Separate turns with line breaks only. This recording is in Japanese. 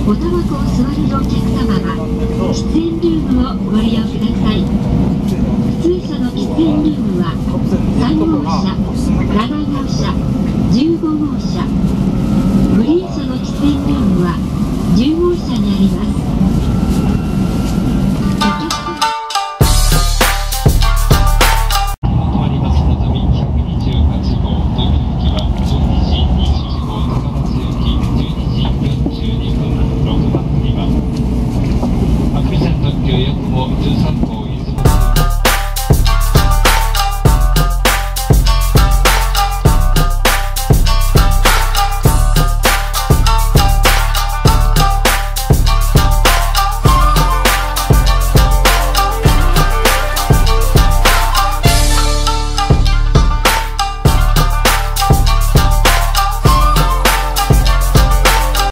おタバコを吸われるお客様は喫煙ルームをご利用ください。普通車の喫煙ルームは3号車、7号車、15号車、